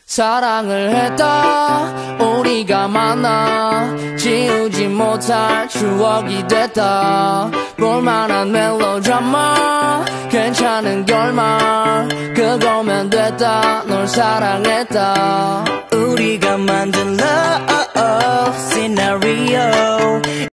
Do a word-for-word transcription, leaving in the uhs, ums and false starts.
사랑을 했다 우리가 만나 지우지 못할 추억이 됐다 볼만한 멜로드라마 괜찮은 결말 그거면 됐다 널 사랑했다 우리가 만든 love scenario